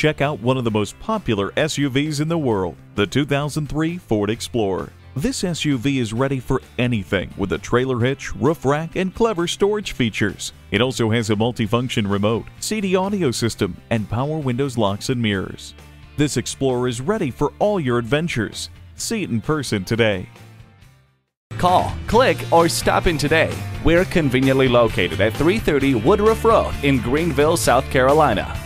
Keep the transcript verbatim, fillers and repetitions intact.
check out one of the most popular S U Vs in the world, the two thousand three Ford Explorer. This S U V is ready for anything with a trailer hitch, roof rack, and clever storage features. It also has a multifunction remote, C D audio system, and power windows, locks, and mirrors. This Explorer is ready for all your adventures. See it in person today. Call, click, or stop in today. We're conveniently located at three thirty Woodruff Road in Greenville, South Carolina.